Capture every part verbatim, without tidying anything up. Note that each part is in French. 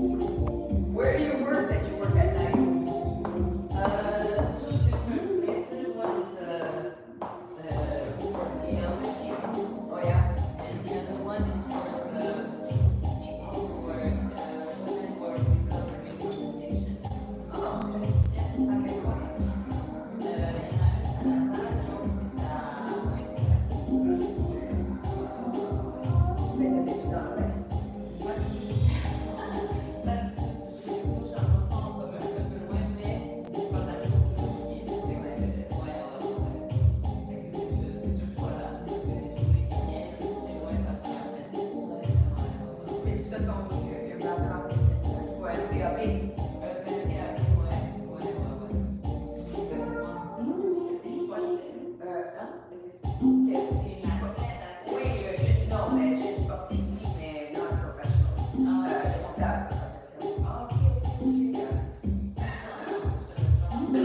Where do you work that you work at night? Uh, two different places. One is uh, uh, for the elderly, Oh yeah? and the other one is for the people who are uh, women who are recovering from addiction. Oh, okay. Yeah. Okay, cool. Uh, and I'm at a Make a bitch done, right? C'est ça ton euh, background? Ouais, P A P. Euh, hein? Oui, euh, je, non, mais je suis sportive, oui, mais non professionnel. Euh, je suis comptable professionnel. Ah, ok, ok, ok. Ah, ouais.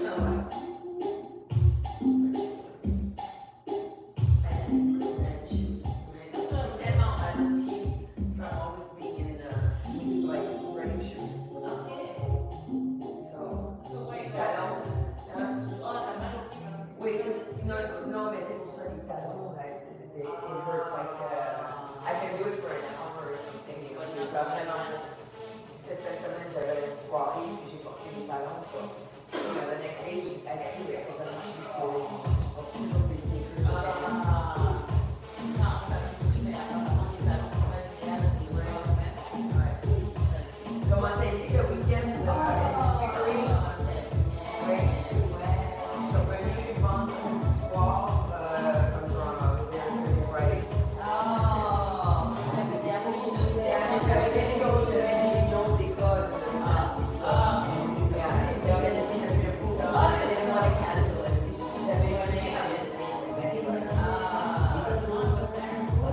Tellement unhappy from always being in uh, like running shoes. So, talons. Hein? Oui, c'est- non, non, mais c'est pour ça les talons, like, it, it hurts like, uh, I can do it for an hour or something, you know, so ça vraiment, cette fin de semaine, j'avais une soirée, puis j'ai porté mes talons, so, you know, the next day, j'ai acquis, because I'm not used to, toujours des sneakers. Comment ça a été le week-end de Victory? Oui. Je suis revenue vendredi soir euh, from Toronto. I was there Thursday, Friday. Yeah, j'avais des choses, j'avais des réunions d'école le samedi, ça. Yeah, et c'est organisé depuis un bout de temps. I didn't want to cancel it. Si j'avais un lien à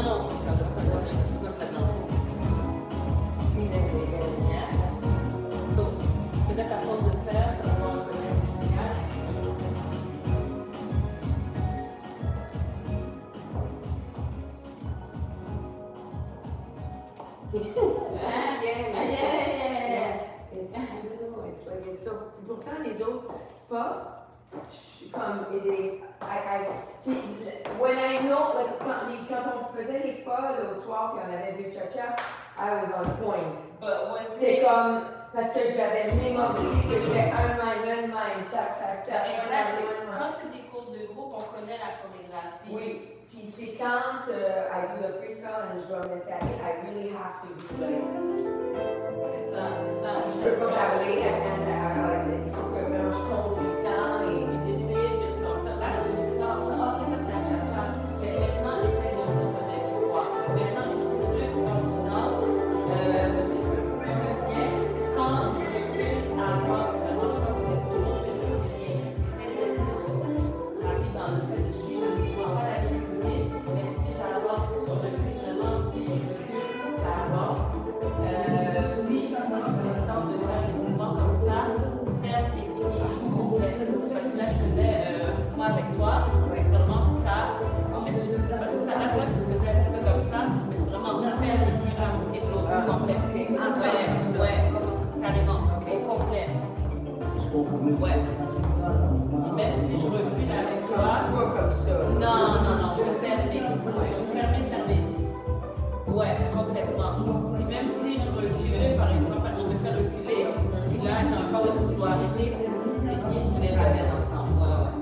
no, because of the water is not like now. Yeah. So, peut-être à force de faire, ça va avoir un signal. Yeah, yeah, yeah. It's, I don't know, it's like, it's so, pourtant les autres pas, je suis comme, et des, I, I, when I know, like, quand, les, quand on faisait les pas l'autre soir, puis on avait deux cha-cha, I was on point. But was C'était it, comme, parce que j'avais mémorisé que je fais un line, un line, tac, tac, tac, un exact. line, un Quand line. c'est des cours de groupe, on connaît la chorégraphie. Oui, puis c'est quand euh, I do the freestyle and je dois me laisser aller, I really have to be like, C'est ça, c'est ça. je peux pas parler, I can't, I, il faut que vraiment je compte les temps et... Et d'essayer de sortir. Là, tu sors ça. Ah, ok, ça c'était la cha-cha. Mais maintenant, essaye de reconnaître trois. Maintenant, les petits trucs quand tu danses, euh, je sais bien, quand je veux plus avoir vraiment, je crois que c'est toujours que je sais bien. Essaye d'être plus rapide dans le fait de suivre le mouvement, pas la difficulté, mais si j'avance sur le cul, vraiment, si je recule, ça avance. Euh, oui, c'est le temps de faire des mouvements comme ça, faire tes pieds complets. Parce que là, je faisais euh, un mouvement avec toi, seulement pour faire. Parce que ça à toi, tu faisais un petit peu comme ça, mais c'est vraiment faire les pieds un côté de l'autre, Ah, complet. ok. Ensemble, Ouais, comme ça. ouais, comme- carrément, au complet. Ouais. Et même si je recule avec toi, Pas comme ça. non, non, non, je fermer. Fermer, fermer. Ouais, complètement. Et même si je recule, par exemple, je te fais reculer, si là, il y a un pas où est-ce que tu dois arrêter, les pieds, tu les ramènes ensemble. Ouais, ouais.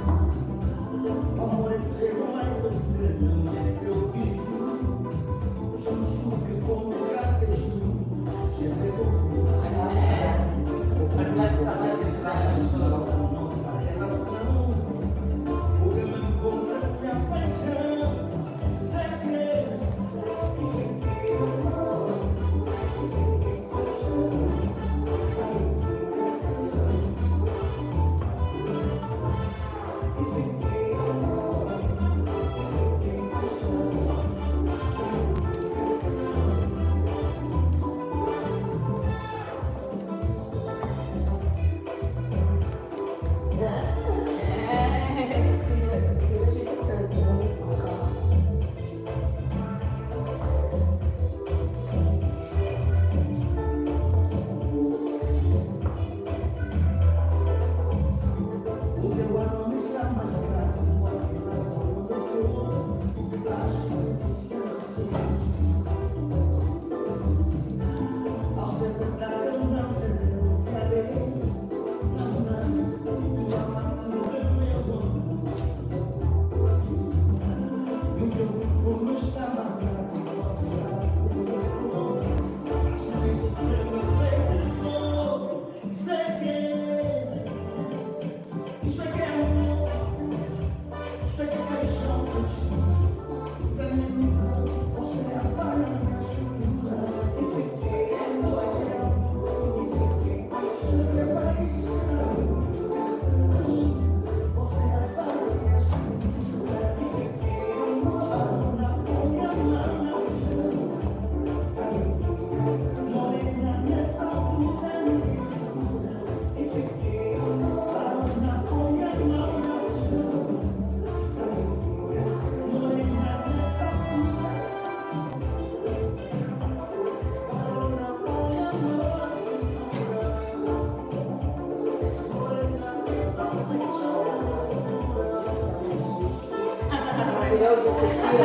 Et là, je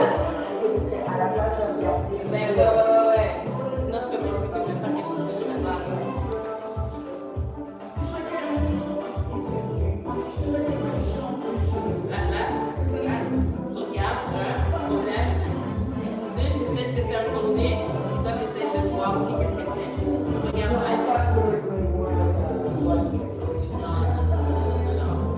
te dis, à la place de regarder. Ben ouais, ouais, ouais, ouais. Sinon, je peux penser que je vais faire quelque chose que je fais pas. Là, là, là, tu regardes, un, problème. Deux, j'essaie de te faire tourner. Toi, tu essaies de voir, ok, qu'est-ce que c'est. Je regarde, No, I ouais. thought we were doing more of a one situation. Non, non, non, non, non, non.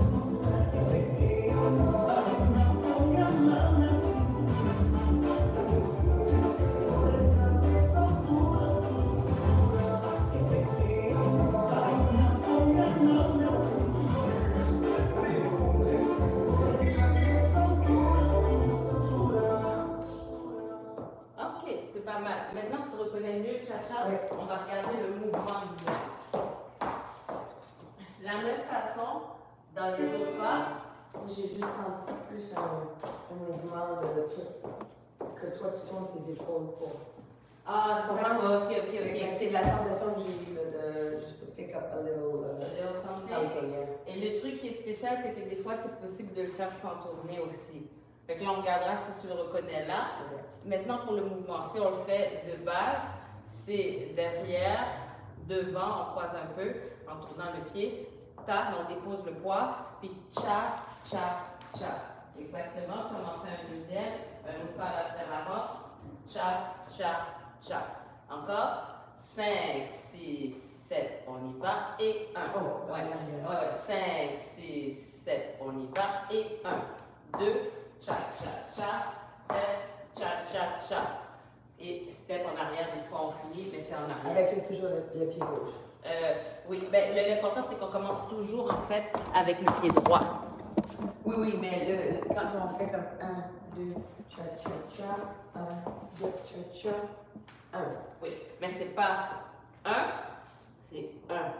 c'est pas mal. Maintenant que tu reconnais mieux le cha-cha, oui. on va regarder le mouvement du doigt. La même façon, dans les autres pas, j'ai juste senti plus un, un mouvement de, que toi tu tournes tes épaules pour. Ah, je comprends. Ok, ok, ok. C'est la sensation que j'ai eue de juste pick up a little, uh, a little something. something. Yeah. Et le truc qui est spécial, c'est que des fois, c'est possible de le faire sans tourner aussi. Fait que là, on regardera si tu le reconnais là. Okay. Maintenant, pour le mouvement, si on le fait de base, c'est derrière, devant, on croise un peu, en tournant le pied. Ta, on dépose le poids, puis cha, cha, cha. Exactement. Si on en fait un deuxième, un autre pas après avant. Cha, cha, cha. Encore. cinq, six, sept, on y va. Et un. Oh, ouais. ouais. Ouais, ouais. cinq, six, sept, on y va. Et un. deux. Cha, cha, cha. Step, cha, cha, cha. Et step en arrière, des fois on finit, mais c'est en arrière. Avec le, toujours le, le pied gauche. Euh, oui, ben, l'important c'est qu'on commence toujours en fait avec le pied droit. Oui, oui, mais le, quand on fait comme un, deux, cha, cha, cha, un, deux, cha, cha, un. Oui, mais c'est pas un, c'est un.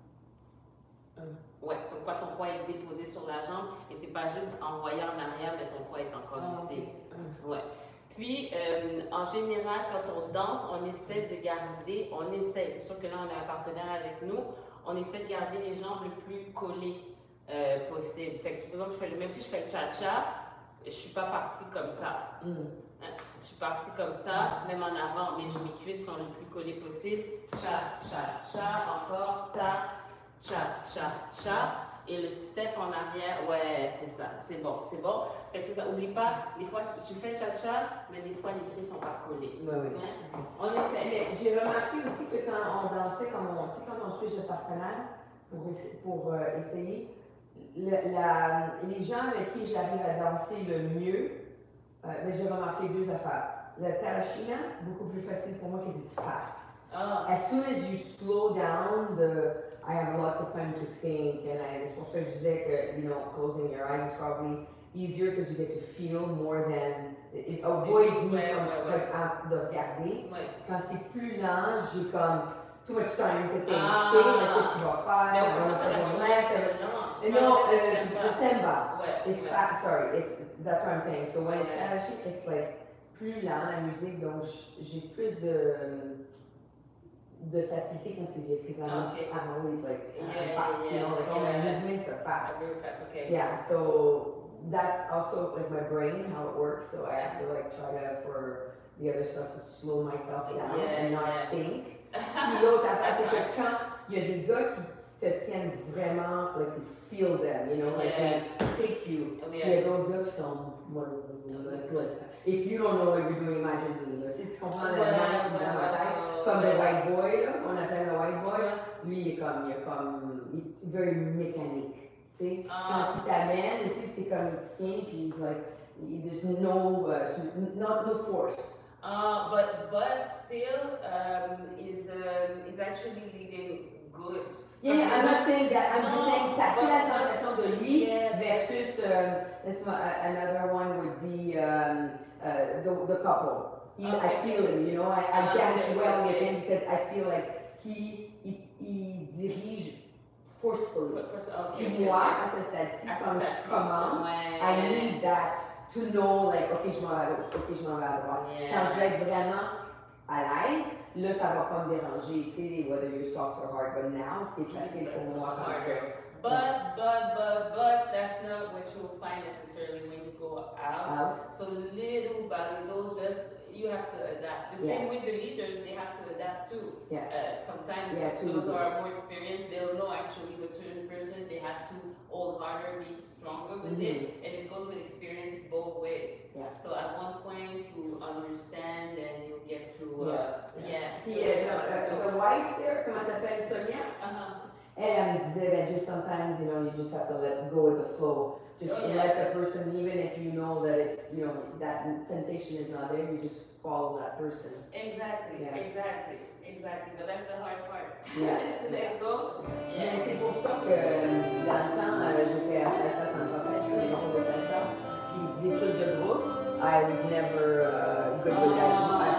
Un. Ouais, comme quoi ton poids est déposé sur la jambe et c'est pas juste en voyant en arrière, mais ton poids est encore Ah, ici. okay. Ouais. Puis, euh, en général, quand on danse, on essaie de garder, on essaie, c'est sûr que là, on a un partenaire avec nous, on essaie de garder les jambes le plus collées euh, possible. Fait que, supposons que je fais le, même si je fais le cha-cha, je suis pas partie comme ça. Mm. Hein? Je suis partie comme ça, même en avant, mais mes cuisses sont le plus collées possible. Cha, cha, cha, encore, ta, cha, cha, cha. Et le step en arrière, ouais, c'est ça, c'est bon, c'est bon. Fait que c'est ça, oublie pas, des fois tu fais le cha-cha, mais des fois les pieds sont pas collés. Oui, oui. Hein? On essaie. Mais j'ai remarqué aussi que quand on dansait, comme on, tu sais, quand on switch de partenaire pour, essa pour euh, essayer, le, la, les gens avec qui j'arrive à danser le mieux, euh, mais j'ai remarqué deux affaires. Le Tarashina, beaucoup plus facile pour moi because it's fast. Ah. As soon as you slow down, the I have lots of time to think, and I, c'est pour ça que je disais que, you know, closing your eyes is probably easier because you get to feel more than, it avoids me ouais, from, ouais, ouais. like, de regarder. Ouais. Quand c'est plus lent, j'ai comme too much time to think, Ah. tu sais, like, qu'est-ce qu'il va faire, Mais I on don't know peut if pas I'm la left, chose, and- non. and no, Tu uh, vois, the semba, Ouais, it's ouais. fast, sorry, it's, that's what I'm saying. So when it's Ouais. Tarashi, it's like plus lent la musique, donc j'ai plus de de facilité quand c'est vieux, because I'm, Okay. I'm always like I'm Yeah, fast, yeah, you know, like all my yeah. movements are fast. Real fast, okay. Yeah, so that's also like my brain, how it works. So I have to like try to, for the other stuff, to slow myself down Yeah, and not yeah. think. Puis l'autre affaire, c'est que quand il y a des gars qui te tiennent vraiment, like you feel them, you know, like Yeah. they take you. Oh, Puis yeah. il y a d'autres gars qui sont, like, like, if you don't know what you're doing, imagine me. Là, tu sais, tu comprends Ouais, le même ouais, dans ma ouais, tête. ouais, Comme ouais. le white boy, là, on appelle le white boy. Ouais. Lui, il est comme, il est comme, il est very mécanique. Tu sais, Ah. quand il t'amène, tu sais, c'est comme il tient, puis he's like, there's no, uh, not, no force. Uh, but but still, um, is um, is actually leading good. Yeah, yeah, I'm not saying that, I'm No, just saying, t'as but- la sensation de lui Yes. versus, um, this one, uh, another one would be um, uh, the, the couple. He's, I Okay. feel him, you know, I, I Okay, dance well with okay. him because I feel like he, he, he dirige forcefully. But first, okay. Puis okay, moi, okay. à ce stade-ci, À ce quand stade-ci, je commence, ouais. I need that to know, like, ok, je m'en vais à gauche, ok, je m'en vais à droite. Yeah. Quand je vais être vraiment à l'aise, là, ça va pas me déranger, tu sais, whether you're soft or hard, but now, c'est facile pour moi comme ça. But, but, but, but, that's not what you'll find necessarily when you go out. Out. So little by little, just, you have to adapt. The same with the leaders, they have to adapt too. Yeah. Uh, sometimes Yeah, too. those who are more experienced, they'll know actually with certain person, they have to hold harder, be stronger with Mm-hmm. it. And it goes with experience both ways. Yeah. So at one point, you understand and you get to, uh, Yeah. yeah. Puis, euh, uh, the wife there, comment elle s'appelle, Sonia? Uh-huh. Elle, elle me disait, ben, just sometimes, you know, you just have to let go with the flow. Just Oh, yeah. let the person, even if you know that it's, you know, that sensation is not there, you just follow that person. Exactly, Yeah. exactly, exactly. But that's the hard part. Yeah. To let go. Mais Yeah. c'est pour ça que euh, dans le temps, euh, j'étais à Salsa Saint-Tropez, je faisais des cours de salsa, puis des trucs de groupe. I was never uh, good with that. I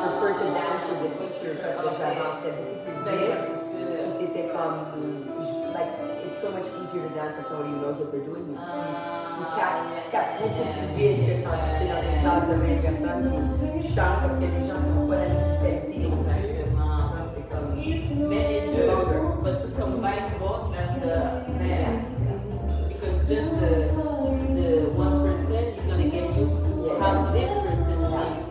prefer to dance with the teacher parce que j'avançais beaucoup plus vite. C'était comme, like, it's so much easier to dance with somebody who knows what they're doing. Tu, tu captes, tu captes beaucoup plus vite que quand tu es dans une classe de vingt personnes qui chantent parce que les gens n'ont pas la musicalité. Exactement. C'est comme, mais les deux, but to combine both, that's the yeah. Because just the, the one person is going to get used to yeah. how this person is.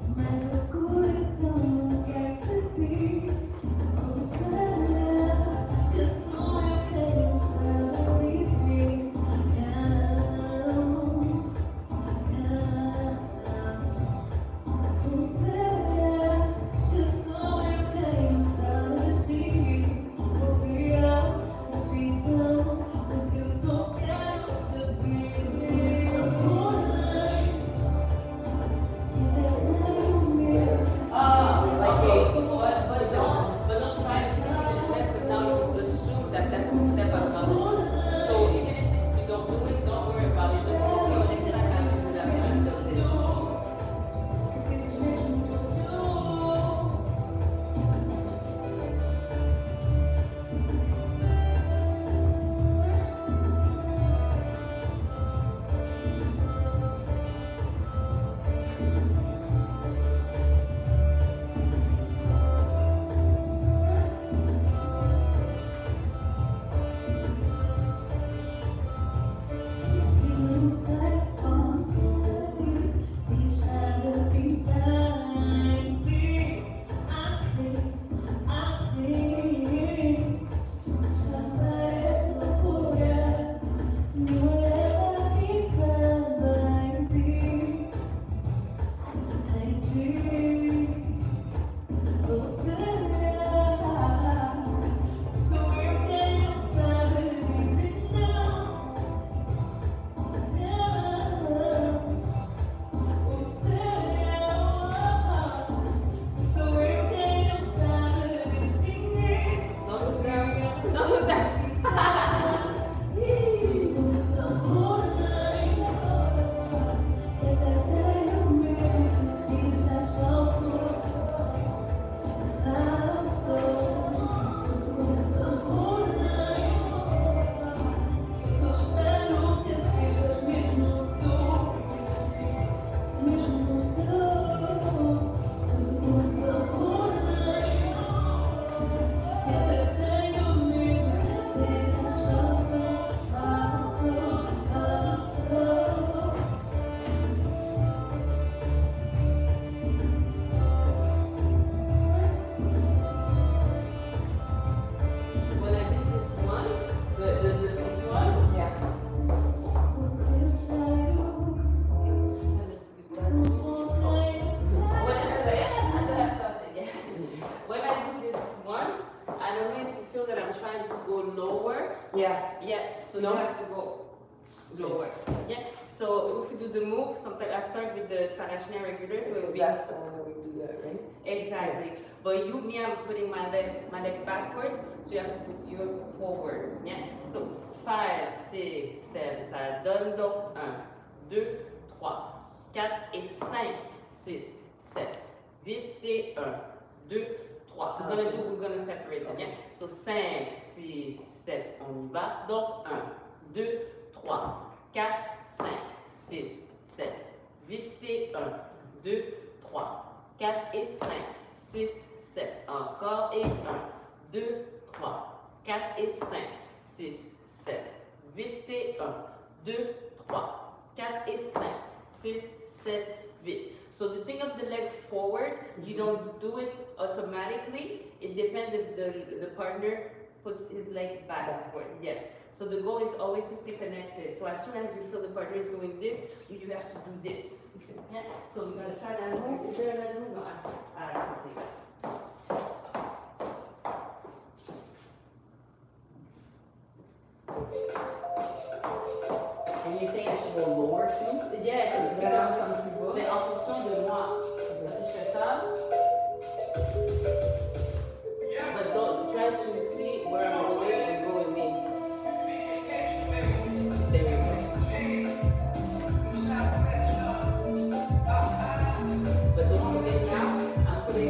Yeah. Yeah, so no. You have to go lower. Yeah. So if we do the move, sometimes I start with the Tarashna regular, so because that's the one that we do that, right? Exactly. Yeah. But you, me, I'm putting my leg, my leg backwards, so you have to put yours forward. Yeah. So five, six, seven. Ça donne donc un, deux, trois, quatre et cinq, six, sept, huit et un, deux, trois. We're gonna do. We're gonna separate them. Yeah. So cinq, six, sept. On y va. Donc un, deux, trois, quatre, cinq, six, sept, huit et un, deux, trois, quatre et cinq, six, sept. Encore et un, deux, trois, quatre et cinq, six, sept, huit et un, deux, trois, quatre et cinq, six, sept, huit. So the thing of the leg forward, you don't do it automatically. It depends if the, the partner puts his leg backward. Yes. So the goal is always to stay connected. So as soon as you feel the partner is doing this, you, you have to do this. Yeah. So we're gonna try that move. Is there another move? No, I, I something else. And you say I should go lower too? Yeah, c'est en fonction de moi. Si je fais ça, but don't try to see where I'm going and go with me. There we go. But don't forget now, I'm putting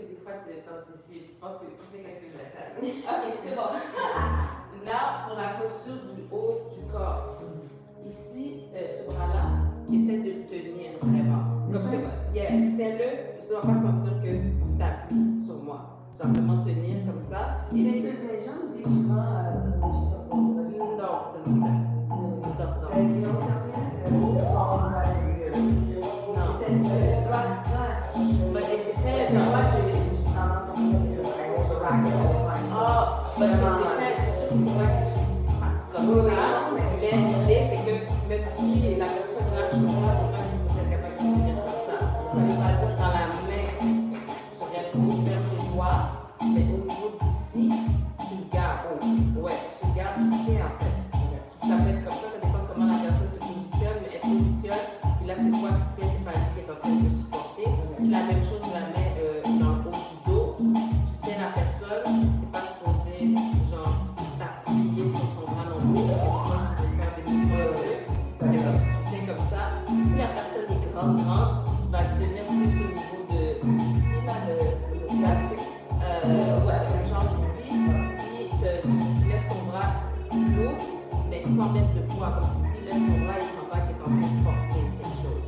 que des fois, tu es ici, tu penses que tu sais qu'est-ce que je vais faire. Ok, c'est bon. Là, pour la posture du haut du corps, ici, euh, ce bras-là, essaie de le tenir vraiment. Comme ça, yeah, tiens-le, je ne dois pas sentir que tu t'appuies sur moi. Tu dois vraiment tenir comme ça. Et Mais que les gens me disent souvent, euh, donne-moi juste un bon non, donne-moi ça. Non, non. Euh, ils ont terminé de se voir dans la rue. Non. C'est une relax, relax. But it depends. Moi, j'ai tendance à penser que I want to rock it all the time. Ah, but it depends. C'est sûr qu'il faudra que tu fasses comme ça. Mais l'idée, c'est que même si la personne lâche le bras, on va être capable de tenir comme ça. Ça veut pas dire dans la main, tu restes ferme les doigts, mais au niveau d'ici, tu le gardes. Ouais, tu le gardes, tu tiens en fait. Ça peut être comme ça, ça dépend comment la personne te positionne, mais elle positionne, puis là c'est toi qui tiens, c'est pas lui qui est en train de supporter. Puis la même chose, la main euh, dans le haut du dos, tu tiens la personne, tu n'es pas supposé genre t'appuyer sur son bras non plus, parce que des fois tu peux faire des mouvements de jeu. Tu tiens comme ça. Si la personne est grande, grande, tu vas le tenir plus au niveau de ici, là, le, le plaque, euh, ouais, le genre ici, puis euh, tu laisses ton bras lourd, mais sans mettre le poids, comme si s'il lève son bras, il sent pas qu'il est en train de forcer quelque chose.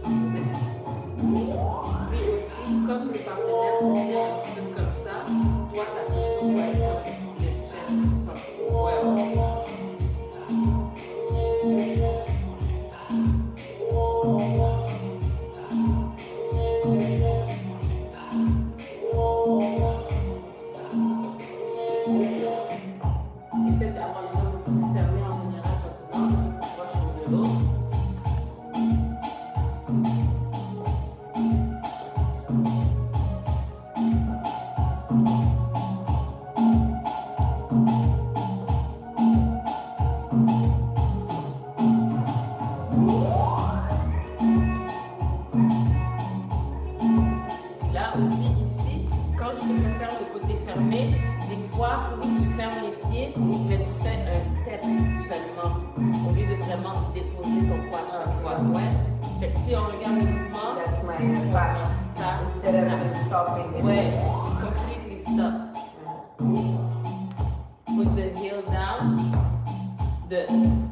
Puis aussi, comme les partenaires se tiennent un petit peu comme ça, toi, ta position doit être comme le chest sorti. Ouais, ouais. Essaie d'avoir les jambes un peu plus fermées en général quand tu danses, proche de l'autre. Là aussi, ici, quand je te fais faire le côté fermé, des fois, oui, tu fermes les pieds, mais tu fais un tête seulement, au lieu de vraiment déposer ton poids à chaque fois. Ouais. Fait que si on regarde le mouvement, That's my class. ça, Instead of just stopping it. ouais, completely stop. Put the heel down. De,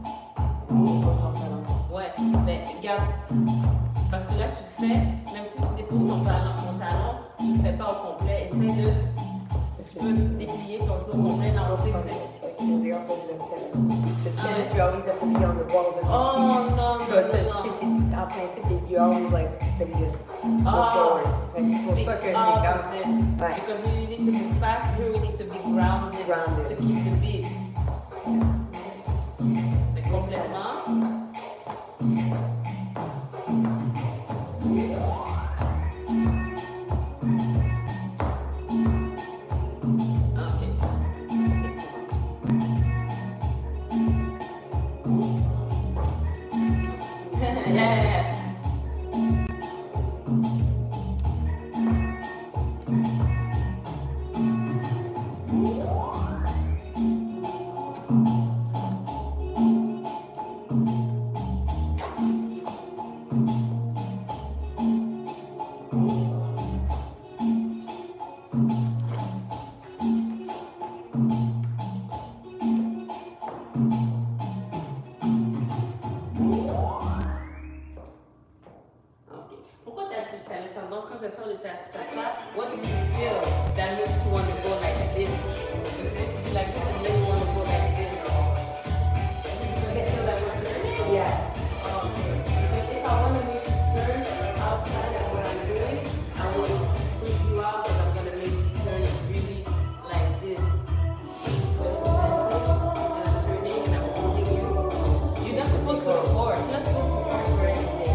ouais, mais regarde, parce que là tu le fais, même si tu déposes ton talon, ton talon, tu ne le fais pas au complet. Essaye de, si tu peux déplier ton genou au complet, dans le six, c'est. The opposite of tennis. The tennis, you always have to be on the balls of your Oh feet. non, So, non, t'as- non, t'sais, non. t'es- en principe, you always like, fait que go Ah. forward. Fait que c'est pour ça que j'ai Ah, comme, c'est- ouais. Because we need to move fast, here we need to be grounded, Grounded. to keep the beat. Mais complètement. Yeah, yeah, yeah. Ok. Pourquoi tu as une tendance quand je vais faire le cha-cha? What do you feel that makes you want to go like this? You're supposed to be like this and then you want to go like this. Do you feel that we're Yeah. Um, because if I want to make you turn outside of what I'm doing, I will push you out and I'm going to make you turn really like this. So and I'm turning and I'm holding you. You're not supposed to force. You're not supposed to force for anything.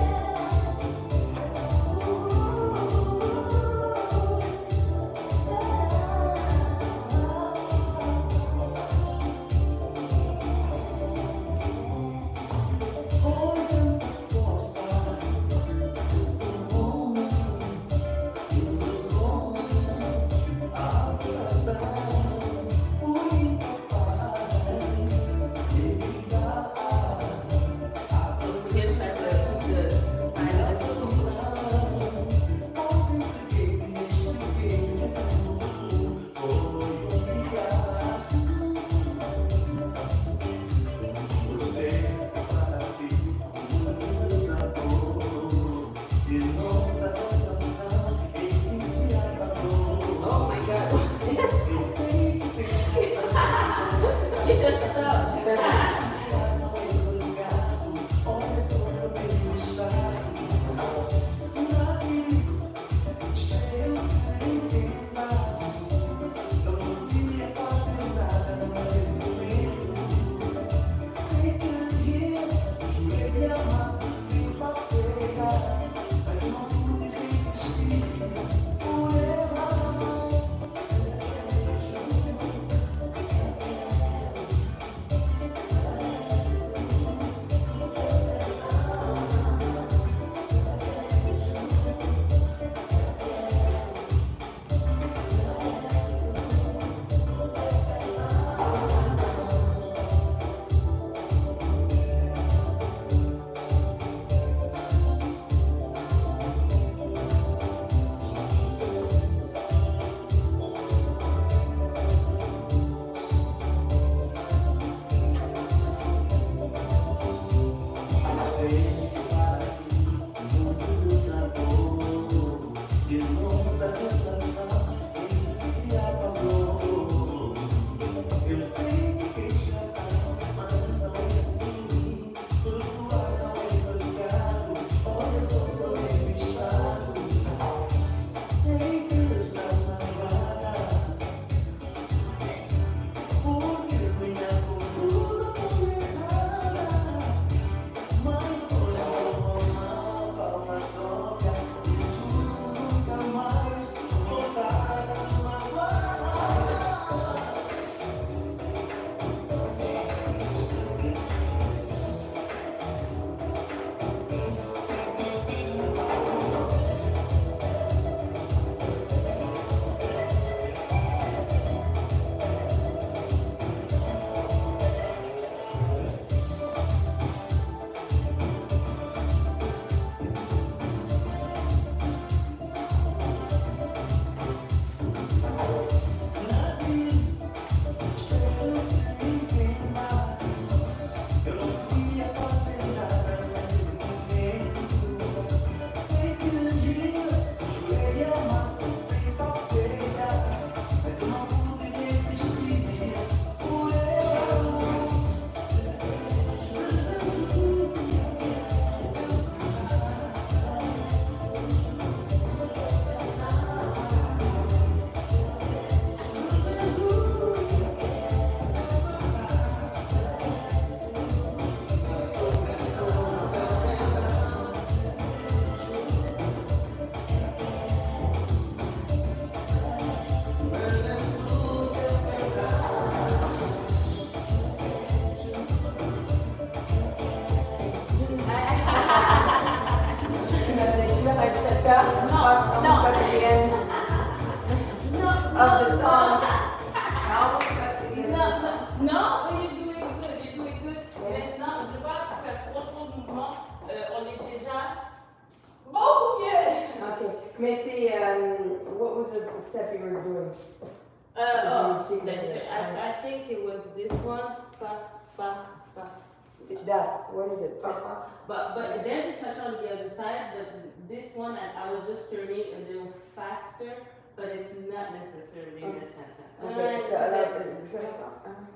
almost got to the end No, of the no, song. I almost got to the end. non, non, non, but you're doing good, you're doing good. Maintenant, je ne vais pas faire trop trop de mouvements. Euh, on est déjà beaucoup mieux. Okay, mais c'est, um, what was the step you were doing? Uh, oh, the, the, I, I think it was this one. Pa, pa, pa. That, what is it? But but there's a cha-cha on the other side, but this one I, I was just turning a little faster, but it's not necessarily Okay. the cha-cha. Okay, so, Uh, like, je vais la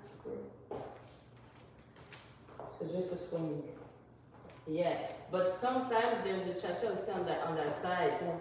So just a swing. yeah, but sometimes there's the cha-cha also on that on that side. Yeah.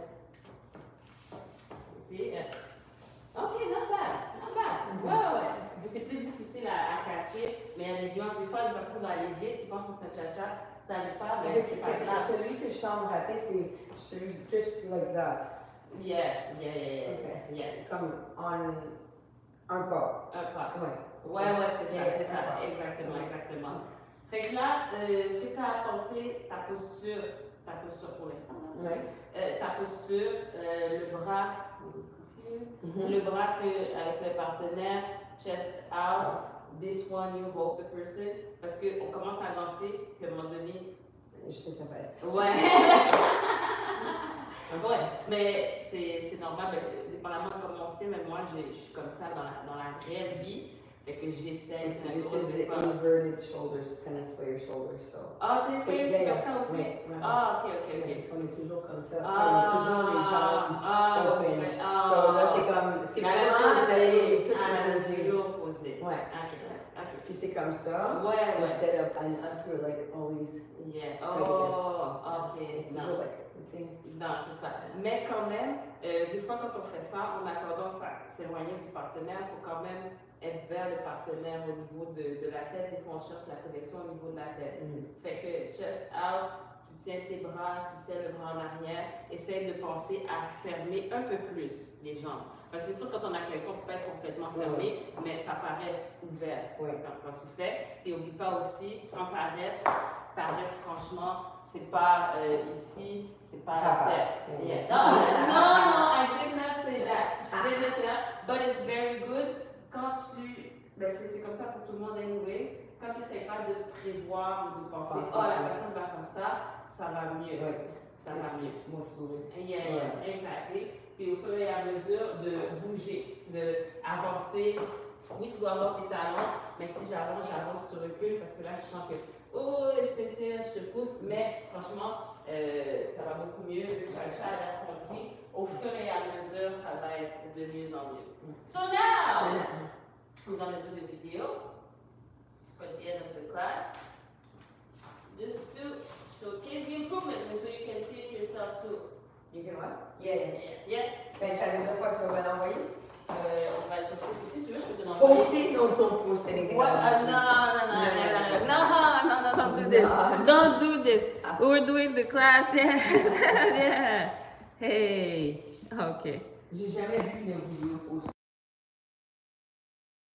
You see? Yeah. Okay, not bad, not bad. Mhm. Ouais, ouais, ouais. Mais c'est plus difficile à, à catcher, mais il y a des nuances. Des fois, une personne va aller vite, tu penses que c'est un cha-cha, ça n'allait pas, mais Fait que- c'est pas fait que grave. celui que je semble rater, c'est celui just like that. Yeah, yeah, yeah, yeah. Okay. Yeah. Comme en un pas. Un pas. Ouais. Ouais, ouais, c'est ça, Yeah, c'est ça. un pas. Exactement, Ouais. exactement. Fait que là, euh, ce que tu as à penser, ta posture, ta posture pour l'instant, là. Ouais. Euh, ta posture, euh, le bras, Mhm. le bras que, avec le partenaire, chest out, this one you hold the person, parce qu'on commence à danser, puis à un moment donné, Je sais ça passe. ouais. Ouais, mais c'est c'est normal, mais dépendamment de comment on sait, même moi, je, je suis comme ça dans la, dans la vraie vie. Fait que j'essaie, This c'est un is gros the effort. inverted shoulders, tennis player shoulders, so. Ah, t'es C'est sérieux, c'est comme ça aussi? Oui, oui. Ah, ok, ok, ok. Parce qu'on est toujours comme ça. Ah, on est toujours les jambes ah, open. ouais, ah. So là, c'est comme, c'est La vraiment posée, d'aller tout ah, la reposer. posée, opposée. Ouais. Ok, ok. Puis c'est comme ça. Ouais, ouais. Instead of, and us, we're like always, Yeah. Fait que- Oh, ok. toujours Non, like, tu sais. non c'est ça. Mais quand même, euh, des fois quand on fait ça, on a tendance à s'éloigner du partenaire. Il faut quand même être vers le partenaire au niveau de, de la tête. Des fois, on cherche la connexion au niveau de la tête. Mm. Fait que chest out, tu tiens tes bras, tu tiens le bras en arrière. Essaye de penser à fermer un peu plus les jambes. Parce que c'est sûr, quand on a quelqu'un, on peut pas être complètement fermé, mais ça paraît ouvert Ouais. quand, quand tu le fais. Et n'oublie pas aussi, quand tu arrêtes, t'arrêtes franchement, c'est pas euh, ici, c'est pas la Half-assed. tête. Yeah. Yeah. No, no, no, I did not say that. I did not say that, but it's very good. Quand tu, ben c'est c'est comme ça pour tout le monde anyway, quand tu n'essayes pas de prévoir ou de penser, Penser, oh la ouais. personne va faire ça, ça va mieux. Ouais. Ça va mieux. C'est more fluid. Yeah, yeah, exactly. Puis au fur et à mesure de bouger, de avancer. Oui, tu dois avoir tes talons, mais si j'avance, j'avance, tu recules parce que là, je sens que, oh, je te tire, je te pousse, mais franchement, euh, ça va beaucoup mieux. Le cha-cha a l'air compris. Au fur et à mesure, ça va être de mieux en mieux. So now, we're going to do the video for the end of the class. Just to showcase the improvement so you can see it yourself too. You can what? Yeah, yeah. Yeah, yeah. Ben, ça veut dire quoi? Tu vas me l'envoyer? Euh, on va le poster aussi. Si tu veux, je peux te l'envoyer. Poster, non, ton post, anything. What? Uh, no, no, no, no, no, no, no, don't do this. Don't do this. We're doing the class. Yeah, yeah. Hey. Okay. J'ai jamais vu une vidéo post.